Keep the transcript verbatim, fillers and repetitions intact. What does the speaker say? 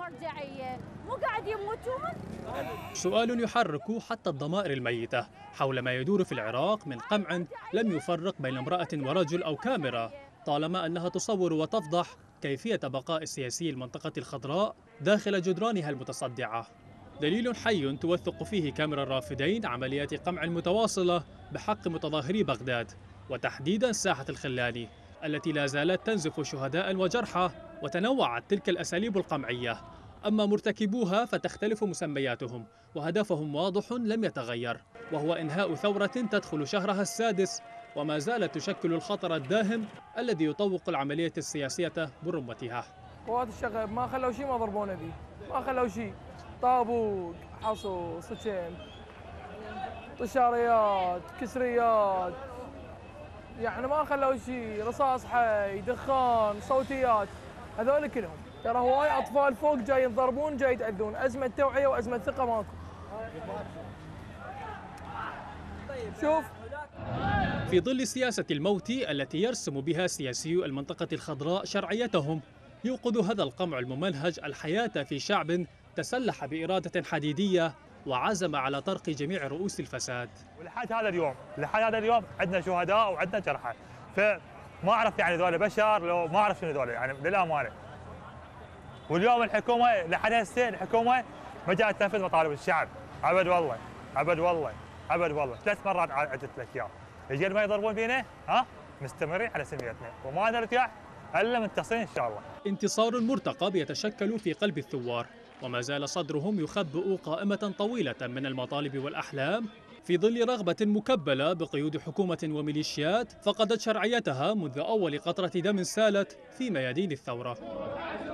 مرجعيه، مو قاعد يموتون؟ سؤال يحرك حتى الضمائر الميتة حول ما يدور في العراق من قمع لم يفرق بين امرأة ورجل أو كاميرا، طالما أنها تصور وتفضح كيفية بقاء السياسي المنطقة الخضراء داخل جدرانها المتصدعة. دليل حي توثق فيه كاميرا الرافدين عمليات قمع متواصلة بحق متظاهري بغداد، وتحديدا ساحة الخلاني التي لا زالت تنزف شهداء وجرحى، وتنوعت تلك الأساليب القمعية. أما مرتكبوها فتختلف مسمياتهم، وهدفهم واضح لم يتغير، وهو إنهاء ثورة تدخل شهرها السادس وما زالت تشكل الخطر الداهم الذي يطوق العملية السياسية برمتها. قوات الشغب ما خلوا شيء ما ضربونا به، ما خلوا شيء، طابوق، حصو، سكين، طشاريات، كسريات، يعني ما خلوا شيء، رصاص حي، دخان، صوتيات، هذول كلهم. ترى هواي اطفال فوق جاي ينضربون، جاي يتاذون، ازمه توعيه وازمه ثقه ماكو. شوف، في ظل سياسة الموت التي يرسم بها سياسيو المنطقة الخضراء شرعيتهم، يوقظ هذا القمع الممنهج الحياة في شعب تسلح بإرادة حديدية وعزم على طرق جميع رؤوس الفساد. ولحد هذا اليوم، لحد هذا اليوم عندنا شهداء وعندنا جرحى، فما اعرف يعني ذولا بشر، لو ما اعرف شنو ذولا يعني للامانه. واليوم الحكومه لحد هسه الحكومه ما جاءت تنفذ مطالب الشعب، ابد والله، ابد والله، ابد والله، ثلاث مرات عدت لك اياه. يجي ما يضربون فينا، ها؟ مستمرين على سلميتنا وما نرتاح الا منتصرين ان شاء الله. انتصار مرتقب يتشكل في قلب الثوار، وما زال صدرهم يخبئ قائمة طويلة من المطالب والأحلام في ظل رغبة مكبلة بقيود حكومة وميليشيات فقدت شرعيتها منذ أول قطرة دم سالت في ميادين الثورة.